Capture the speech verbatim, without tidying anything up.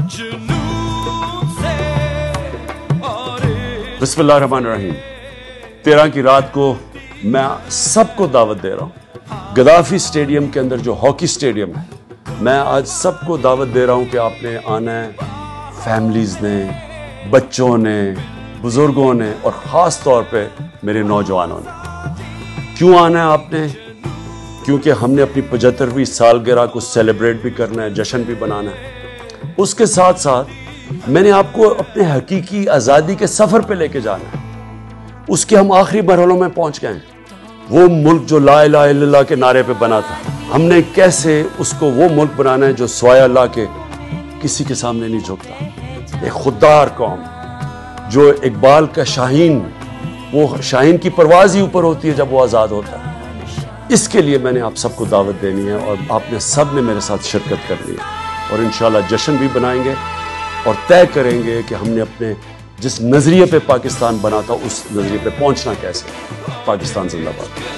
بسم اللہ الرحمن الرحیم۔ تیرہ کی رات کو میں سب کو دعوت دے رہا ہوں گدافی سٹیڈیم کے اندر جو ہاکی سٹیڈیم ہے، میں آج سب کو دعوت دے رہا ہوں کہ آپ نے آنا ہے، فیملیز نے، بچوں نے، بزرگوں نے اور خاص طور پہ میرے نوجوانوں نے۔ کیوں آنا ہے آپ نے؟ کیونکہ ہم نے اپنی پچہترویں سالگرہ کو سیلیبریٹ بھی کرنا ہے، جشن بھی بنانا ہے۔ اس کے ساتھ ساتھ میں نے آپ کو اپنے حقیقی آزادی کے سفر پہ لے کے جانا ہے۔ اس کے ہم آخری مرحلوں میں پہنچ گئے ہیں۔ وہ ملک جو لا الہ الا اللہ کے نعرے پہ بنا تھا، ہم نے کیسے اس کو وہ ملک بنانا ہے جو سوائے اللہ کے کسی کے سامنے نہیں جھکتا۔ ایک خوددار قوم جو اقبال کا شاہین، وہ شاہین کی پرواز ہی اوپر ہوتی ہے جب وہ آزاد ہوتا ہے۔ اس کے لیے میں نے آپ سب کو دعوت دینی ہے اور آپ نے سب نے میرے ساتھ شرکت کرنی ہے، اور انشاءاللہ جشن بھی بنائیں گے اور طے کریں گے کہ ہم نے اپنے جس نظریے پہ پاکستان بنا تھا اس نظریے پہ پہنچنا کیسے۔ پاکستان زندہ باد۔